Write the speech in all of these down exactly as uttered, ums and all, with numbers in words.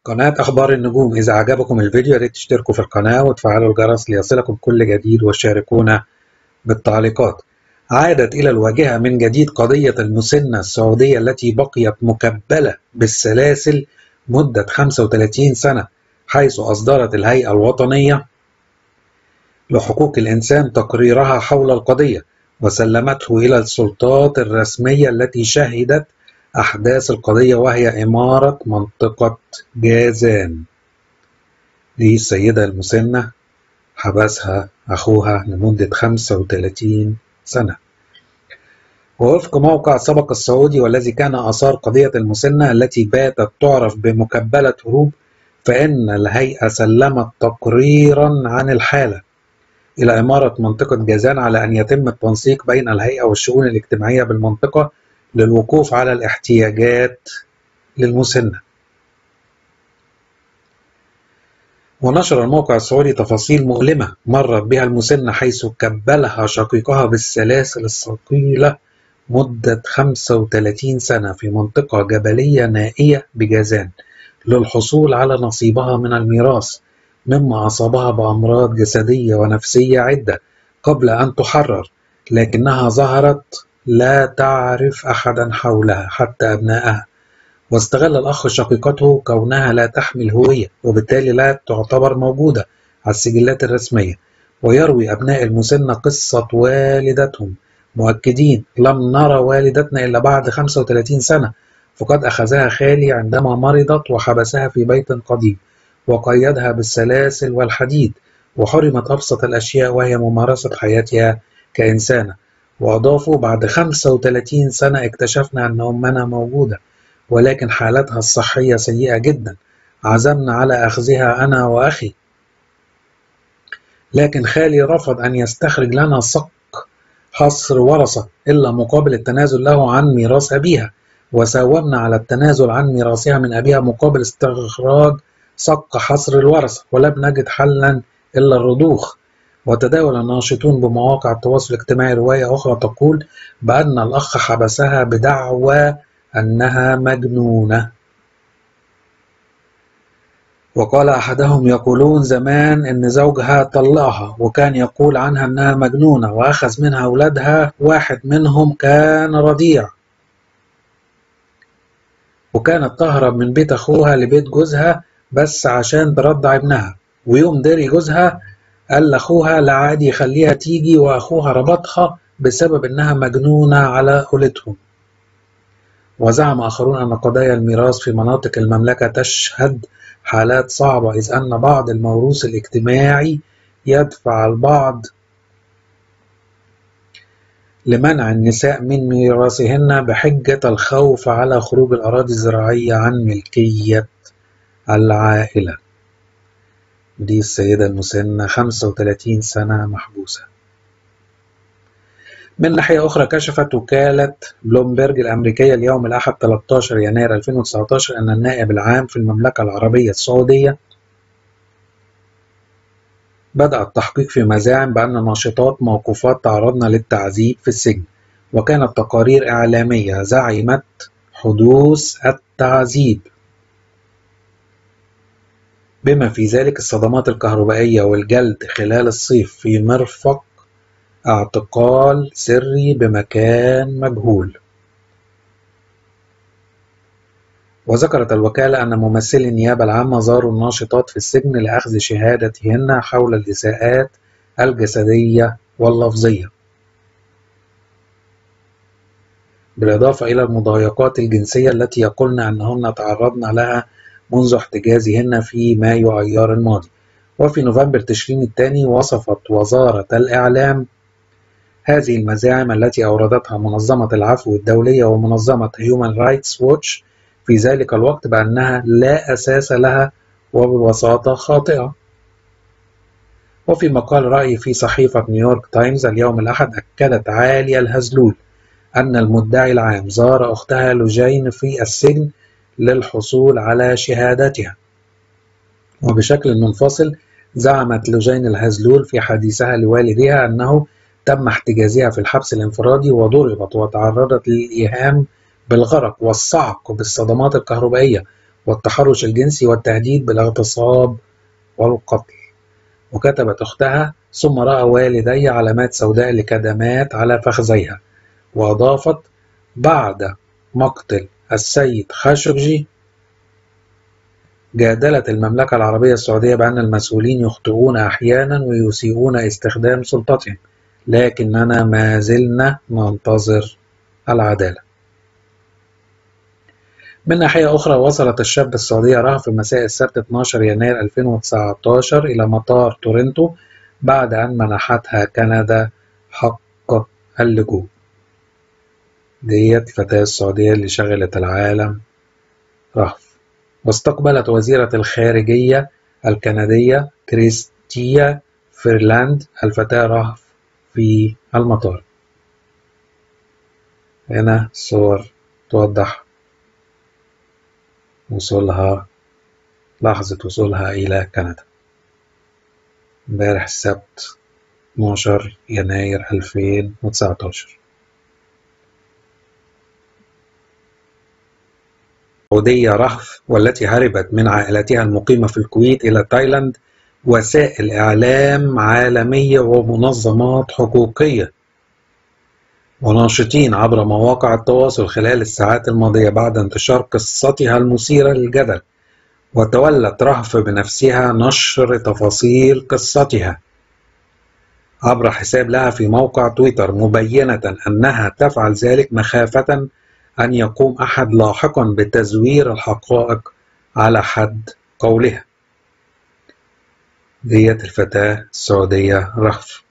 قناة أخبار النجوم. إذا عجبكم الفيديو ياريت تشتركوا في القناة وتفعلوا الجرس ليصلكم كل جديد وشاركونا بالتعليقات. عادت إلى الواجهة من جديد قضية المسنة السعودية التي بقيت مكبلة بالسلاسل مدة خمسة وثلاثين سنة، حيث أصدرت الهيئة الوطنية لحقوق الإنسان تقريرها حول القضية وسلمته إلى السلطات الرسمية التي شهدت أحداث القضية، وهي إمارة منطقة جازان. دي السيدة المسنة حبسها أخوها لمدة خمسة وثلاثين سنة. ووفق موقع سبق السعودي والذي كان أثار قضية المسنة التي باتت تعرف بمكبلة هروب، فإن الهيئة سلمت تقريرا عن الحالة إلى إمارة منطقة جازان على أن يتم التنسيق بين الهيئة والشؤون الاجتماعية بالمنطقة للوقوف على الاحتياجات للمسنة. ونشر الموقع السعودي تفاصيل مؤلمة مرت بها المسنة، حيث كبلها شقيقها بالسلاسل الثقيلة مدة خمسة وثلاثين سنة في منطقة جبلية نائية بجازان للحصول على نصيبها من الميراث، مما أصابها بأمراض جسدية ونفسية عدة قبل أن تحرر، لكنها ظهرت لا تعرف أحدا حولها حتى أبنائها. واستغل الأخ شقيقته كونها لا تحمل هوية وبالتالي لا تعتبر موجودة على السجلات الرسمية. ويروي أبناء المسنة قصة والدتهم مؤكدين: لم نرى والدتنا إلا بعد خمسة وثلاثين سنة، فقد أخذها خالي عندما مرضت وحبسها في بيت قديم وقيدها بالسلاسل والحديد وحرمت أبسط الأشياء وهي ممارسة حياتها كإنسانة. وأضافوا: بعد خمسة وثلاثين سنة اكتشفنا أن أمنا موجودة، ولكن حالتها الصحية سيئة جدا. عزمنا على أخذها أنا وأخي، لكن خالي رفض أن يستخرج لنا صك حصر ورثة إلا مقابل التنازل له عن ميراث أبيها، وساومنا على التنازل عن ميراثها من أبيها مقابل استخراج صك حصر الورثة، ولم نجد حلا إلا الرضوخ. وتداول الناشطون بمواقع التواصل الاجتماعي رواية أخرى تقول بأن الأخ حبسها بدعوى أنها مجنونة. وقال أحدهم: يقولون زمان إن زوجها طلقها وكان يقول عنها أنها مجنونة وأخذ منها أولادها، واحد منهم كان رضيع، وكانت تهرب من بيت أخوها لبيت جوزها بس عشان ترضع ابنها. ويوم دري جوزها قال لأخوها لا عادي يخليها تيجي، وأخوها ربطها بسبب أنها مجنونة على قولتهم. وزعم آخرون أن قضايا الميراث في مناطق المملكة تشهد حالات صعبة، إذ أن بعض الموروث الاجتماعي يدفع البعض لمنع النساء من ميراثهن بحجة الخوف على خروج الأراضي الزراعية عن ملكية العائلة. دي السيدة المسنة خمسة وثلاثين سنة محبوسة. من ناحية أخرى، كشفت وكالة بلومبرج الأمريكية اليوم الأحد ثلاثة عشر يناير ألفين وتسعة عشر أن النائب العام في المملكة العربية السعودية بدأ التحقيق في مزاعم بأن ناشطات موقوفات تعرضن للتعذيب في السجن، وكانت تقارير إعلامية زعمت حدوث التعذيب بما في ذلك الصدمات الكهربائية والجلد خلال الصيف في مرفق اعتقال سري بمكان مجهول. وذكرت الوكالة أن ممثلي النيابة العامة زاروا الناشطات في السجن لأخذ شهادتهن حول الإساءات الجسدية واللفظية، بالإضافة إلى المضايقات الجنسية التي يقولن أنهن تعرضن لها منذ احتجازهن في مايو أيار الماضي. وفي نوفمبر تشرين الثاني وصفت وزارة الإعلام هذه المزاعم التي أوردتها منظمة العفو الدولية ومنظمة هيومان رايتس ووتش في ذلك الوقت بأنها لا أساس لها وببساطة خاطئة. وفي مقال رأي في صحيفة نيويورك تايمز اليوم الأحد، أكدت عالية الهزلول أن المدعي العام زار أختها لوجين في السجن للحصول على شهادتها. وبشكل منفصل، زعمت لوجين الهزلول في حديثها لوالدها أنه تم احتجازها في الحبس الانفرادي وضربت وتعرضت للإيهام بالغرق والصعق بالصدمات الكهربائية والتحرش الجنسي والتهديد بالاغتصاب والقتل. وكتبت أختها: ثم رأى والدي علامات سوداء لكدمات على فخذيها. وأضافت: بعد مقتل السيد خاشقجي جادلت المملكة العربية السعودية بأن المسؤولين يخطئون أحيانا ويسيئون استخدام سلطتهم، لكننا ما زلنا ننتظر العدالة. من ناحية أخرى، وصلت الشابة السعودية رها في مساء السبت اثناشر يناير ألفين وتسعة عشر إلى مطار تورنتو بعد أن منحتها كندا حق اللجوء. ديت الفتاة السعودية اللي شغلت العالم رهف. واستقبلت وزيرة الخارجية الكندية كريستيا فيرلاند الفتاة رهف في المطار. هنا صور توضح وصولها، لحظة وصولها إلى كندا امبارح السبت اثناشر يناير ألفين وتسعة عشر. سعودية رهف والتي هربت من عائلتها المقيمة في الكويت إلى تايلاند، وسائل إعلام عالمية ومنظمات حقوقية وناشطين عبر مواقع التواصل خلال الساعات الماضية بعد انتشار قصتها المثيرة للجدل. وتولت رهف بنفسها نشر تفاصيل قصتها عبر حساب لها في موقع تويتر، مبينة أنها تفعل ذلك مخافة أن يقوم أحد لاحقا بتزوير الحقائق على حد قولها. ديت الفتاة السعودية رهف.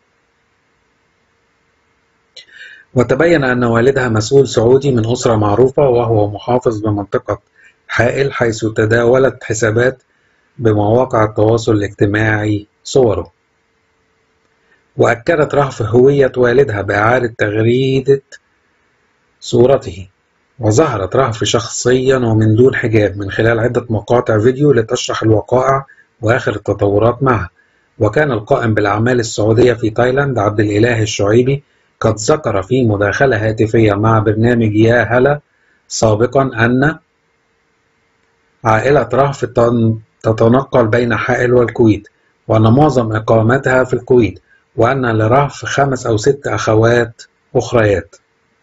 وتبين أن والدها مسؤول سعودي من أسرة معروفة وهو محافظ بمنطقة حائل، حيث تداولت حسابات بمواقع التواصل الاجتماعي صوره. وأكدت رهف هوية والدها بإعادة تغريدة صورته. وظهرت رهف شخصيا ومن دون حجاب من خلال عدة مقاطع فيديو لتشرح الوقائع وآخر التطورات معها. وكان القائم بالأعمال السعودية في تايلاند عبد الإله الشعيبي قد ذكر في مداخلة هاتفية مع برنامج يا هلا سابقا أن عائلة رهف تتنقل بين حائل والكويت، وأن معظم إقامتها في الكويت، وأن لرهف خمس أو ست أخوات أخريات.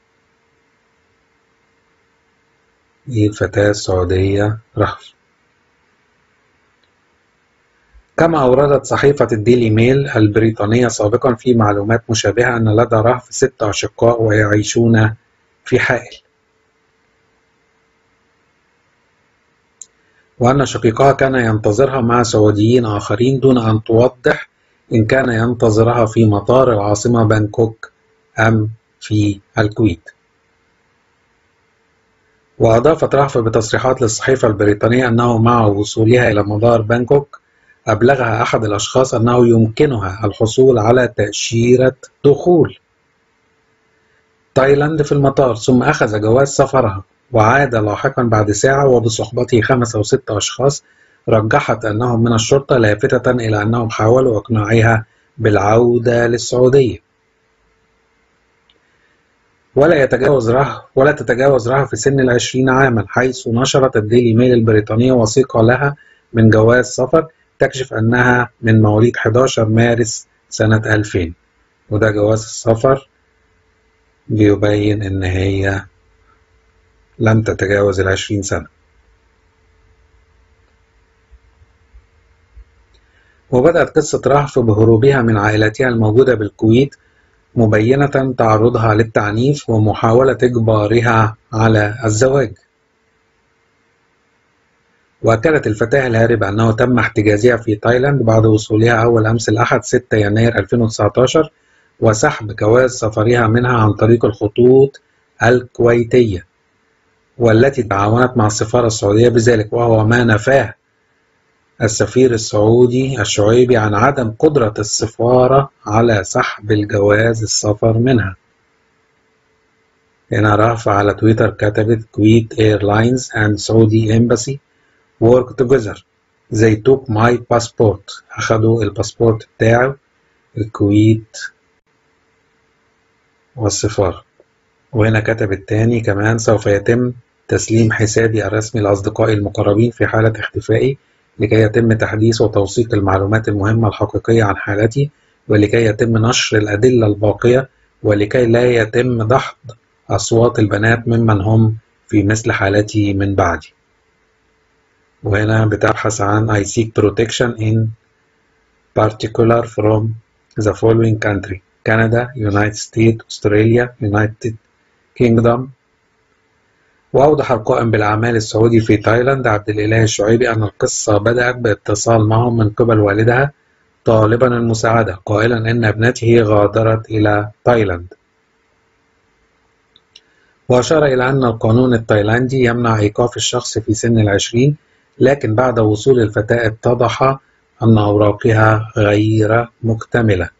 دي الفتاة السعودية رهف. كما أوردت صحيفة الديلي ميل البريطانية سابقا في معلومات مشابهة أن لدى رهف ست أشقاء ويعيشون في حائل، وأن شقيقها كان ينتظرها مع سعوديين آخرين دون أن توضح إن كان ينتظرها في مطار العاصمة بانكوك أم في الكويت. وأضافت رهف بتصريحات للصحيفة البريطانية أنه مع وصولها إلى مطار بانكوك أبلغها أحد الأشخاص أنه يمكنها الحصول على تأشيرة دخول تايلاند في المطار، ثم أخذ جواز سفرها وعاد لاحقا بعد ساعة وبصحبته خمس أو ست أشخاص رجحت أنهم من الشرطة، لافتة إلى أنهم حاولوا إقناعها بالعودة للسعودية. ولا يتجاوز رهف ولا تتجاوز رهف في سن العشرين عاما، حيث نشرت الديلي ميل البريطانية وثيقة لها من جواز سفر تكشف أنها من مواليد أحد عشر مارس سنة ألفين، وده جواز السفر بيبين إن هي لم تتجاوز العشرين سنة. وبدأت قصة رهف بهروبها من عائلتها الموجودة بالكويت، مبينة تعرضها للتعنيف ومحاولة إجبارها على الزواج. وأكدت الفتاة الهاربة أنه تم احتجازها في تايلاند بعد وصولها أول أمس الأحد ستة يناير ألفين وتسعة عشر وسحب جواز سفرها منها عن طريق الخطوط الكويتية، والتي تعاونت مع السفارة السعودية بذلك، وهو ما نفاه السفير السعودي الشعيبي عن عدم قدرة السفارة على سحب الجواز السفر منها. هنا رهف على تويتر كتبت: Kuwait Airlines and Saudi Embassy work together. They took my passport. أخذوا الباسبورت بتاعه الكويت والسفارة. وهنا كتبت تاني كمان: سوف يتم تسليم حسابي الرسمي لأصدقائي المقربين في حالة اختفائي لكي يتم تحديث وتوثيق المعلومات المهمة الحقيقية عن حالتي، ولكي يتم نشر الأدلة الباقية، ولكي لا يتم دحض أصوات البنات ممن هم في مثل حالتي من بعدي. وهنا بتبحث عن I seek protection in particular from the following country: كندا، United States، أستراليا، United Kingdom. وأوضح القائم بالأعمال السعودي في تايلاند عبد الإله الشعيبي أن القصة بدأت باتصال معهم من قبل والدها طالبا المساعدة، قائلا إن ابنته غادرت إلى تايلاند. وأشار إلى أن القانون التايلاندي يمنع إيقاف الشخص في سن العشرين، لكن بعد وصول الفتاة اتضح أن أوراقها غير مكتملة،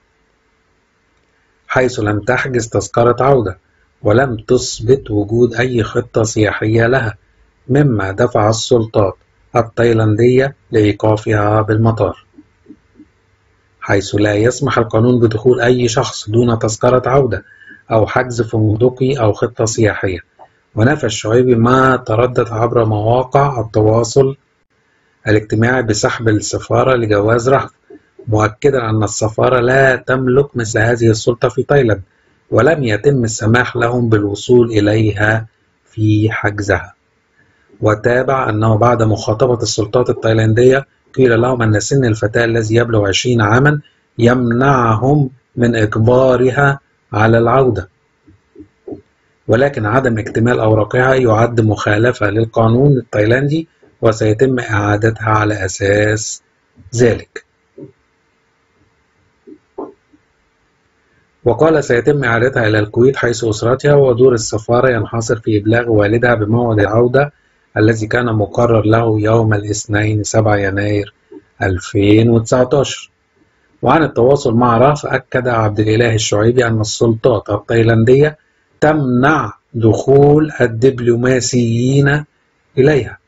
حيث لم تحجز تذكرة عودة ولم تثبت وجود أي خطة سياحية لها، مما دفع السلطات التايلاندية لإيقافها بالمطار، حيث لا يسمح القانون بدخول أي شخص دون تذكرة عودة أو حجز فندقي أو خطة سياحية. ونفى الشعيبي ما تردد عبر مواقع التواصل الاجتماعي بسحب السفارة لجواز رهف، مؤكدا أن السفارة لا تملك مثل هذه السلطة في تايلاند، ولم يتم السماح لهم بالوصول إليها في حجزها. وتابع أنه بعد مخاطبة السلطات التايلاندية قيل لهم أن سن الفتاة الذي يبلغ عشرين عاما يمنعهم من إجبارها على العودة، ولكن عدم اكتمال أوراقها يعد مخالفة للقانون التايلاندي وسيتم إعادتها على أساس ذلك. وقال سيتم إعادتها إلى الكويت حيث أسرتها، ودور السفارة ينحصر في إبلاغ والدها بموعد العودة الذي كان مقرر له يوم الاثنين سبعة يناير ألفين وتسعة عشر. وعن التواصل مع رهف أكد عبد الإله الشعيبي أن السلطات التايلاندية تمنع دخول الدبلوماسيين إليها،